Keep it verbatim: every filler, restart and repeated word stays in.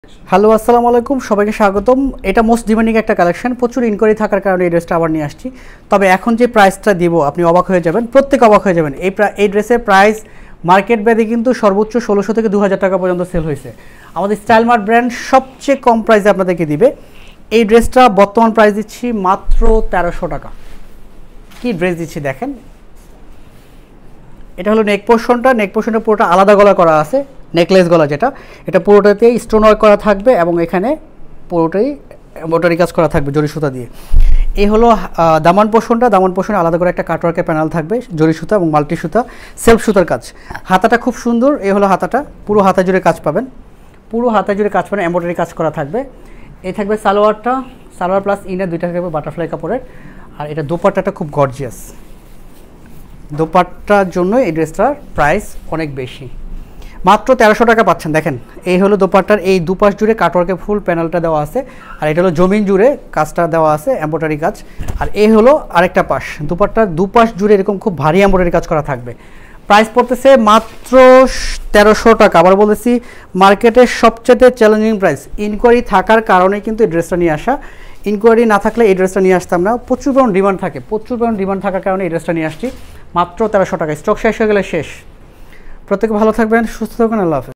Hello আসসালামু আলাইকুম, সবাইকে স্বাগতম। এটা মোস্ট ডিমান্ডিং একটা কালেকশন, প্রচুর ইনকোয়ারি থাকার কারণে এই ড্রেসটা আবার নিয়ে আসছি। তবে এখন যে প্রাইসটা দিব আপনি অবাক হয়ে যাবেন, প্রত্যেক অবাক হয়ে যাবেন। এই এই ড্রেসের প্রাইস মার্কেট ভ্যালু কিন্তু সর্বোচ্চ ষোলোশো থেকে দু হাজার টাকা পর্যন্ত সেল হয়েছে। আমাদের স্টাইল মার্ট ব্র্যান্ড সবচেয়ে কম প্রাইসে আপনাদেরকে দিবে। এই ড্রেসটা বর্তমান প্রাইস দিচ্ছি মাত্র তেরোশো টাকা। কি ড্রেস দিচ্ছি দেখেন, এটা হলো নেক পোর্শনটা। নেক পোর্শনটা পুরোটা আলাদা গলা করা আছে, নেকলেস গলা যেটা, এটা পুরোটাতে স্টোন ওয়ার্ক করা থাকবে এবং এখানে পুরোটাই এমব্রয়ডারি কাজ করা থাকবে জরি সুতা দিয়ে। এই হলো দামান পোর্শনটা। দামান পোর্শনে আলাদা করে একটা কাটওয়ার্কের প্যানেল থাকবে, জরি সুতা এবং মাল্টি সুতা, সেলফ সুতার কাজ। হাতাটা খুব সুন্দর, এই হলো হাতাটা, পুরো হাতা জুড়ে কাজ পাবেন, পুরো হাতা জুড়ে কাজ পাবেন, এমব্রয়ডারি কাজ করা থাকবে। এই থাকবে সালোয়ারটা, সালোয়ার প্লাস ইনার দুইটা থাকবে বাটারফ্লাই কাপড়ের। আর এটা দোপাট্টাটা খুব গর্জিয়াস, দোপাট্টার জন্য এই ড্রেসটার প্রাইস অনেক বেশি, মাত্র তেরোশো টাকা পাচ্ছেন। দেখেন এই হলো দোপাট্টার, এই দুপাশ জুড়ে কাটওয়ার্কে ফুল প্যানেলটা দেওয়া আছে, আর এটা হলো জমিন জুড়ে কাজটা দেওয়া আছে, এমব্রয়ডারি কাজ। আর এই হলো আরেকটা পাশ, দোপাট্টার দুপাশ জুড়ে এরকম খুব ভারী এমব্রয়ডারি কাজ করা থাকবে। প্রাইস পড়তেছে মাত্র তেরোশো টাকা। আবার বলেছি, মার্কেটের সবচেয়ে চ্যালেঞ্জিং প্রাইস। ইনকোয়ারি থাকার কারণে কিন্তু এই ড্রেসটা নিয়ে আসা, ইনকোয়ারি না থাকলে এই ড্রেসটা নিয়ে আসতাম না। প্রচুর পরিমাণ ডিমান্ড থাকে, প্রচুর পরিমাণ ডিমান্ড থাকার কারণে এই ড্রেসটা নিয়ে আসছি মাত্র তেরোশো টাকা। স্টক শেষ হয়ে গেলে শেষ। প্রত্যেকে ভালো থাকবেন, সুস্থ থাকবেন, আল্লাহ হাফেজ।